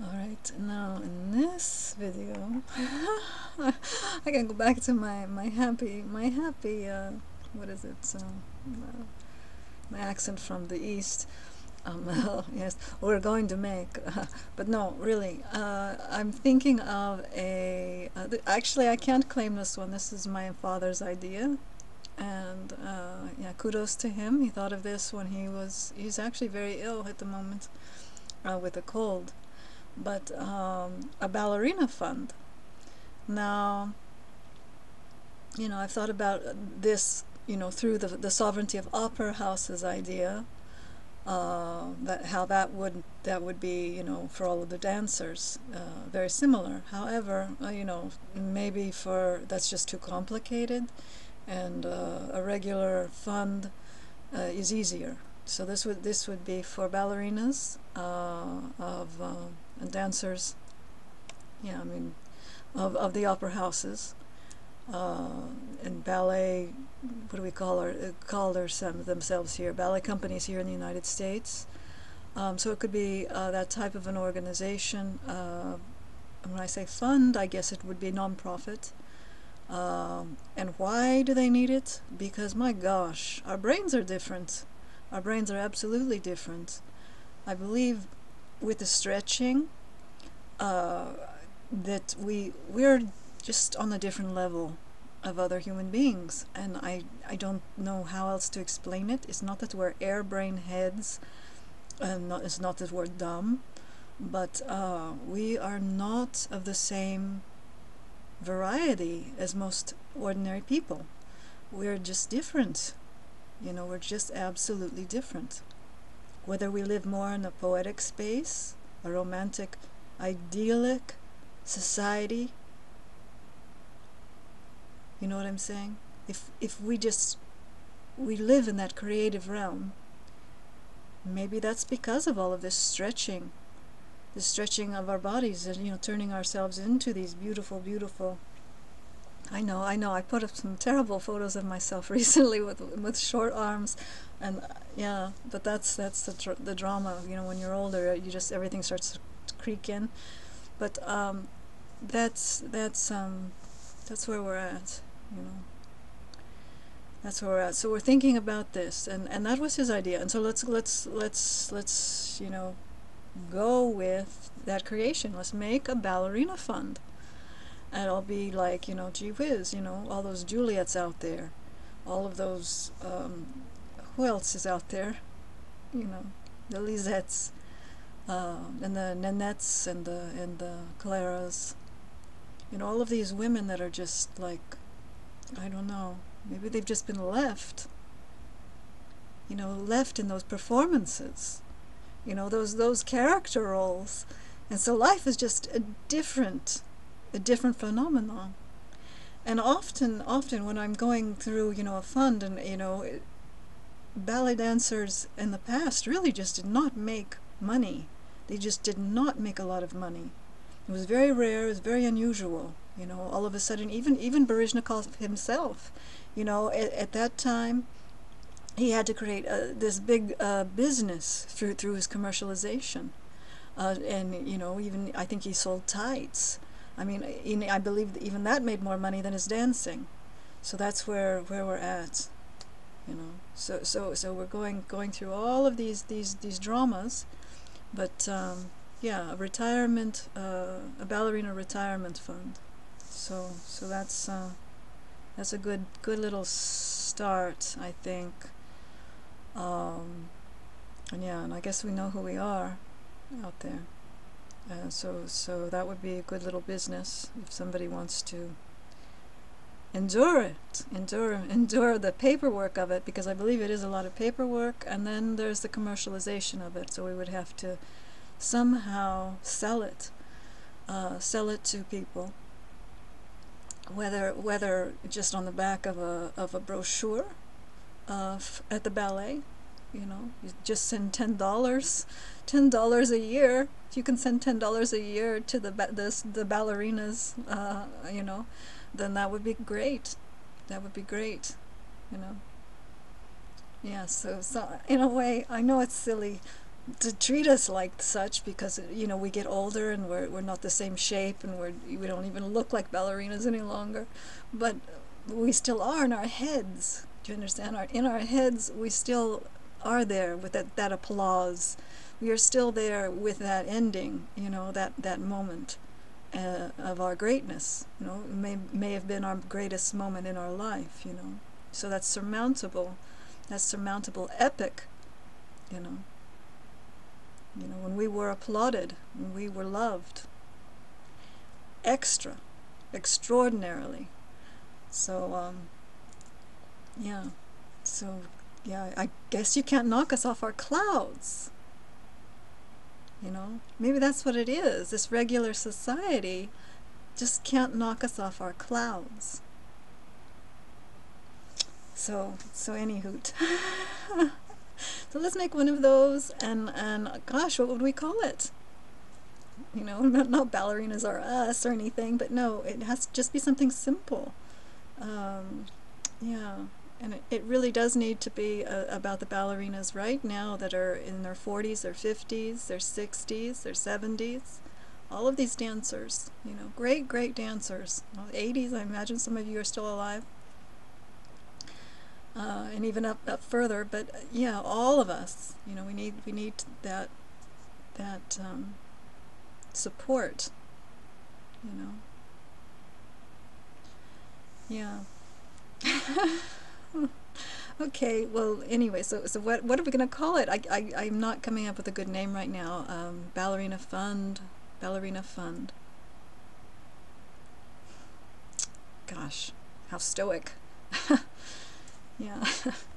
Alright, now in this video, I can go back to my happy, what is it, my accent from the East. Yes, we're going to make, but no, really, I'm thinking of actually, I can't claim this one. This is my father's idea. And yeah, kudos to him. He thought of this when he's actually very ill at the moment with a cold. But a ballerina fund. Now, I've thought about this, through the sovereignty of opera houses idea, that how that would be, for all of the dancers, very similar. However, maybe that's just too complicated, and a regular fund is easier. So this would be for ballerinas of dancers. Yeah, I mean, of the opera houses, and ballet. What do we call themselves here? Ballet companies here in the United States. So it could be that type of an organization. When I say fund, I guess it would be nonprofit. And why do they need it? Because my gosh, our brains are different. Our brains are absolutely different. I believe with the stretching, that we're just on a different level of other human beings, and I don't know how else to explain it. It's not that we're airbrain heads, and it's not that we're dumb, but we are not of the same variety as most ordinary people. We're just different. We're just absolutely different. Whether we live more in a poetic space, a romantic, idyllic society, you know what I'm saying? If we live in that creative realm, maybe that's because of all of this stretching, the stretching of our bodies, and turning ourselves into these beautiful, beautiful. I know. I put up some terrible photos of myself recently with short arms, and yeah, but that's the drama. When you're older, everything starts to creak in. But that's where we're at. You know, that's where we're at. So we're thinking about this, and that was his idea. And so let's go with that creation. Let's make a ballerina fund. And it'll be like, gee whiz, all those Juliets out there, all of those, who else is out there? The Lisettes, and the Nanettes, and the Claras, all of these women that are just like, I don't know, maybe they've just been left, left in those performances, those character roles. And so life is just a different phenomenon. And often when I'm going through, a fund, and, ballet dancers in the past really just did not make money. They just did not make a lot of money. It was very rare, it was very unusual. All of a sudden, even Baryshnikov himself, at that time, he had to create this big business through his commercialization. And, even, I think he sold tights. I mean, I believe that even that made more money than his dancing. So that's where we're at. So we're going through all of these dramas, but yeah, a ballerina retirement fund. So that's a good little start, I think. And yeah, and I guess we know who we are out there. So that would be a good little business if somebody wants to endure the paperwork of it, because I believe it is a lot of paperwork, and then there's the commercialization of it. So we would have to somehow sell it to people, whether just on the back of a brochure at the ballet. You just send $10 a year. You can send $10 a year to the ballerinas, then that would be great. That would be great, Yeah. So in a way, I know it's silly, to treat us like such, because you know we get older and we're not the same shape, and we don't even look like ballerinas any longer, but we still are in our heads. Do you understand? In our heads we still are there with that applause. We are still there with that ending, you know, that moment of our greatness. You know, it may have been our greatest moment in our life, you know. So that's surmountable. That's surmountable, epic, you know. You know, when we were applauded, when we were loved, extraordinarily. So, yeah. So, yeah, I guess you can't knock us off our clouds. You know, maybe that's what it is. This regular society just can't knock us off our clouds. So any hoot. So let's make one of those, and gosh, what would we call it? You know, not ballerinas are us or anything, but no, it has to just be something simple. Um, yeah, and it really does need to be about the ballerinas right now that are in their 40s, their 50s, their 60s, their 70s. All of these dancers, you know, great dancers. Well, 80s, I imagine some of you are still alive. And even up further, but yeah, all of us, you know, we need that support, you know. Yeah. Okay, well, anyway, so what are we going to call it? I'm not coming up with a good name right now. Ballerina Fund, Ballerina Fund. Gosh, how stoic. Yeah.